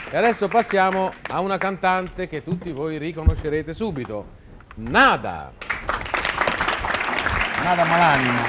E adesso passiamo a una cantante che tutti voi riconoscerete subito, Nada. Nada Malanima.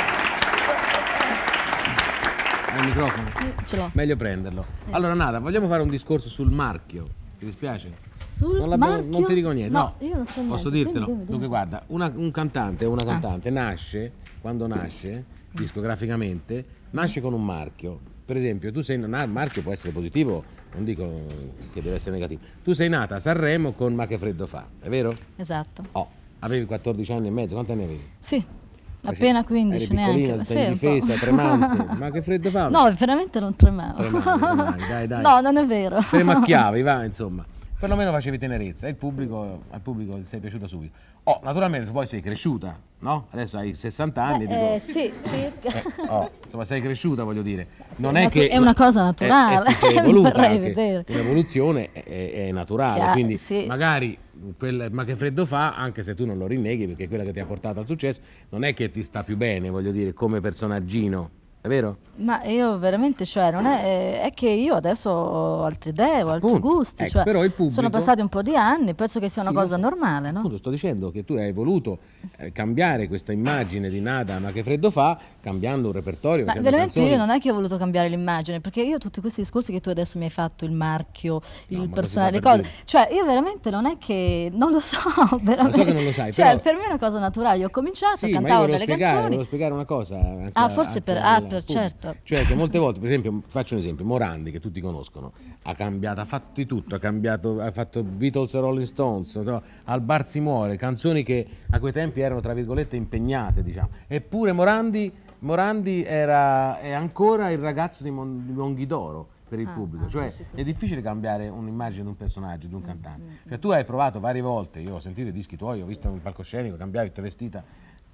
Hai il microfono? Sì, ce l'ho. Meglio prenderlo. Sì. Allora Nada, vogliamo fare un discorso sul marchio. Ti dispiace? Sul marchio? Non ti dico niente. No, io non so niente. Posso dirtelo? Dimmi. Dunque guarda, un cantante o una cantante nasce, quando nasce, discograficamente, nasce con un marchio. Per esempio, tu sei il marchio può essere positivo, non dico che deve essere negativo. Tu sei nata a Sanremo con Ma che freddo fa, è vero? Esatto. Oh, avevi 14 anni e mezzo, quanti anni avevi? Sì, appena 15 eri neanche. piccolina, Sì, in un po'. difesa, tremante. Ma che freddo fa? No, veramente non tremavo. Dai, dai. No, non è vero. Te macchiavi, va, insomma. Perlomeno facevi tenerezza e al pubblico sei piaciuta subito. Oh, naturalmente poi sei cresciuta, no? Adesso hai 60 anni. Sì, circa. Insomma, sei cresciuta, voglio dire. Non è che è una cosa naturale. ti sei evoluta Vorrei anche. vedere. Un'evoluzione è naturale, Chiaro, quindi sì. magari Ma che freddo fa, anche se tu non lo rinneghi perché è quella che ti ha portato al successo, non è che ti sta più bene, voglio dire, come personaggino. È vero? Ma io veramente, cioè, non è che io adesso ho altre idee, ho altri Appunto, gusti, ecco, cioè, però il pubblico... sono passati un po' di anni, penso che sia una Sì, cosa lo so. normale, no? Appunto, sto dicendo che tu hai voluto cambiare questa immagine di Nada, ma che freddo fa, cambiando un repertorio. Ma veramente io non è che ho voluto cambiare l'immagine, perché io tutti questi discorsi che tu adesso mi hai fatto, il marchio, il personale, le cose, cioè io veramente non è che, non lo so, veramente. Lo so che non lo sai, cioè, però... per me è una cosa naturale, io ho cominciato, sì, cantavo delle canzoni. Volevo spiegare una cosa. Forse per certo. Cioè che molte volte, per esempio, faccio un esempio, Morandi, che tutti conoscono, ha cambiato, ha fatto di tutto, ha fatto Beatles e Rolling Stones, no? Al bar si muore, canzoni che a quei tempi erano, tra virgolette, impegnate, diciamo. Eppure Morandi è ancora il ragazzo di Monghidoro per il pubblico, cioè è difficile cambiare un'immagine di un personaggio, di un cantante. Cioè tu hai provato varie volte, io ho sentito i dischi tuoi, ho visto un palcoscenico, cambiavi, ti vestita,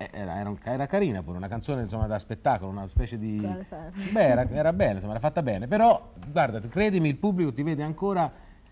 era carina pure, una canzone insomma da spettacolo, una specie di... Beh, era bella, insomma, era fatta bene, però guarda, credimi, il pubblico ti vede ancora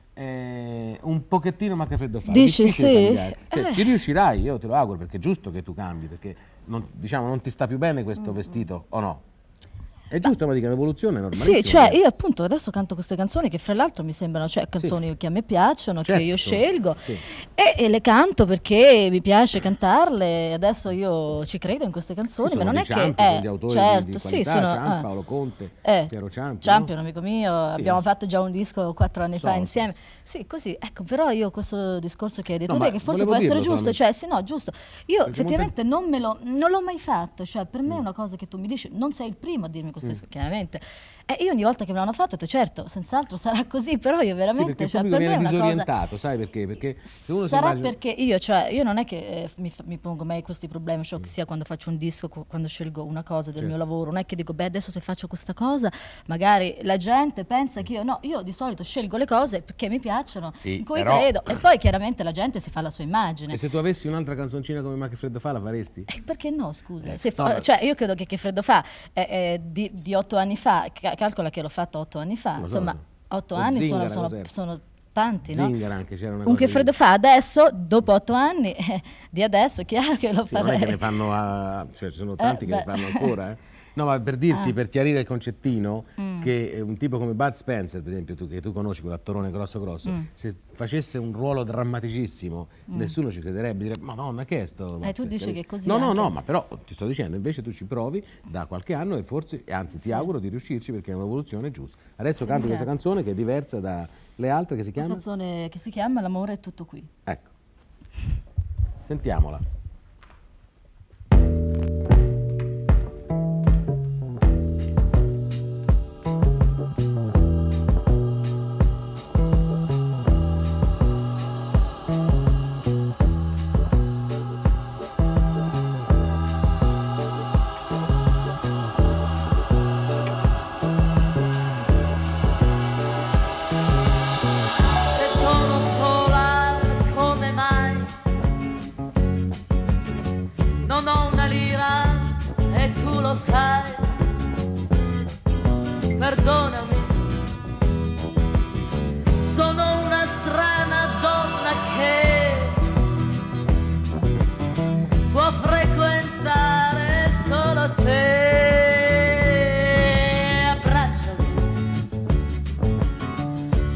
un pochettino Ma che freddo fa. Dici sì? Cioè, ci riuscirai, io te lo auguro, perché è giusto che tu cambi, perché non ti sta più bene questo vestito, o no? È giusto, ma dico, un'evoluzione normalissima. Sì, cioè io appunto adesso canto queste canzoni che fra l'altro mi sembrano, cioè, canzoni che a me piacciono, certo, che io scelgo, sì. e le canto perché mi piace cantarle, adesso io ci credo in queste canzoni, Sì, ma non è Ciampi, che... sono gli autori certo, di sì, qualità, sono... Ciampi, Paolo Conte, Piero Ciampi. Ciampi, no? un amico mio, Sì, abbiamo fatto già un disco 4 anni fa so. insieme. Sì, così, ecco, però io questo discorso che hai detto No, te, ma che forse volevo può essere dirlo giusto, solamente. cioè sì, no, giusto. Io Perché effettivamente non l'ho mai fatto, cioè per me è una cosa che tu mi dici, non sei il primo a dirmi questo, chiaramente. E io ogni volta che me l'hanno fatto ho detto, certo, senz'altro sarà così, però io Sì, veramente, perché il cioè, pubblico per me è viene una cosa... disorientato, sai perché? Perché se uno si Sarà immagina... perché io non è che mi pongo mai questi problemi, cioè che sia quando faccio un disco, quando scelgo una cosa del mio lavoro, non è che dico, beh, adesso se faccio questa cosa, magari la gente pensa che io di solito scelgo le cose perché mi piacciono, Sì, in cui però- credo, e poi chiaramente la gente si fa la sua immagine. E se tu avessi un'altra canzoncina come Ma che freddo fa, la faresti? Perché no, scusa? no, Cioè, io credo che freddo fa, di 8 anni fa, calcola che l'ho fatto 8 anni fa, Lo so, insomma, lo so. 8 Lo anni Zingara, sono cos'era? tanti, no? Zingara anche, c'era una Un cosa che di- freddo fa adesso, dopo 8 anni, di adesso, è chiaro che lo Sì, non è farei. che ne fanno, cioè ci sono tanti che ne beh. fanno ancora, eh. No, ma per dirti, per chiarire il concettino, Mm. che un tipo come Bud Spencer, per esempio, che tu conosci, quell'attorone grosso, se facesse un ruolo drammaticissimo, nessuno ci crederebbe, direbbe, Madonna, che è sto? Tu dici che è così No, anche? ma però ti sto dicendo, invece tu ci provi da qualche anno e forse, anzi ti auguro di riuscirci perché è un'evoluzione giusta. Adesso canto questa canzone che è diversa dalle altre, che si Una chiama? canzone che si chiama L'amore è tutto qui. Ecco, sentiamola. Se sono sola, come mai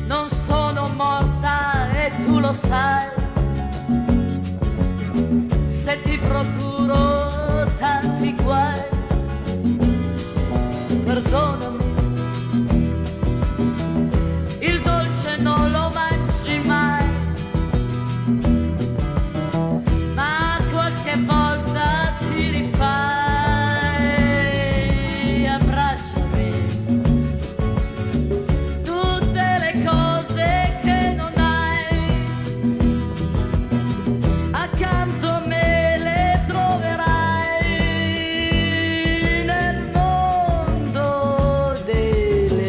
non sono morta e tu lo sai. Se ti procuro tanti guai, perdonami. Il dolce non lo mangi mai, ma qualche volta ti rifai. Abbracciami, tutte le cose che non hai, accanto a me le troverai nel mondo delle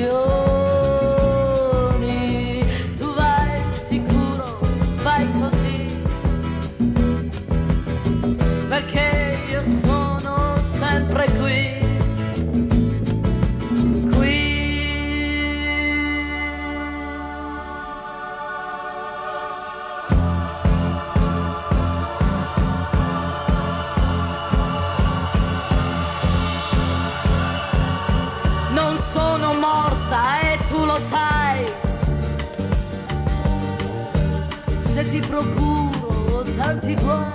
illusioni. Tu vai sicuro, vai così, perché io sono sempre qui, qui. Non sono morta e tu lo sai. Se ti procuro tanti guai,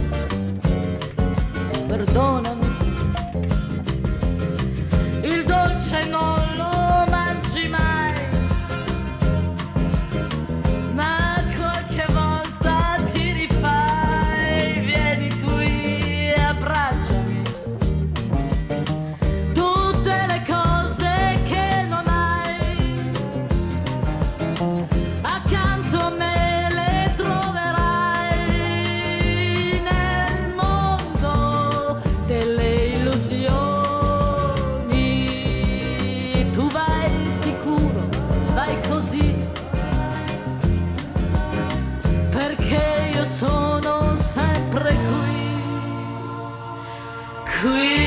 perdonami. Il dolce non lo mangi mai, ma qualche volta ti rifai. Vieni qui e abbracciami, tutte le cose che non hai, accanto a me le troverai nel mondo delle illusioni. Tu vai sicuro, vai così, perché io sono sempre qui, qui.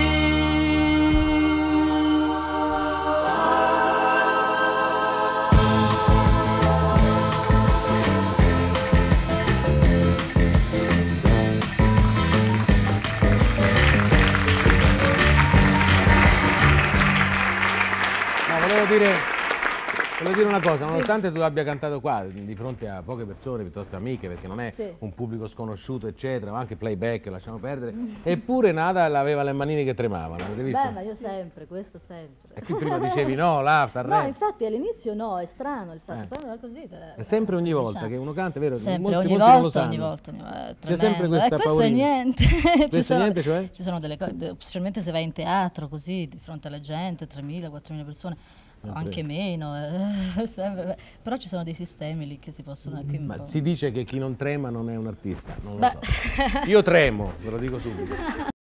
No, volevo dire una cosa, nonostante tu abbia cantato qua di fronte a poche persone piuttosto amiche, perché non è Sì. un pubblico sconosciuto, eccetera, ma anche playback, lasciamo perdere, eppure Nada aveva le manine che tremavano, avete visto? Beh, ma io sempre, questo sempre. E qui prima dicevi no, là, Sanremo. No, infatti all'inizio no, è strano il fatto, poi così. È sempre ogni volta che uno canta, è vero? Sempre, molti ogni non lo volta, sanno. ogni volta, è C'è sempre tremendo. questa Questo è paurina. niente. Questo è niente, cioè? Ci sono delle cose, specialmente se vai in teatro così, di fronte alla gente, 3.000, 4.000 persone, o anche meno, sempre, però ci sono dei sistemi lì che si possono anche un Ma po'. si dice che chi non trema non è un artista, non lo Beh. so. Io tremo, ve lo dico subito.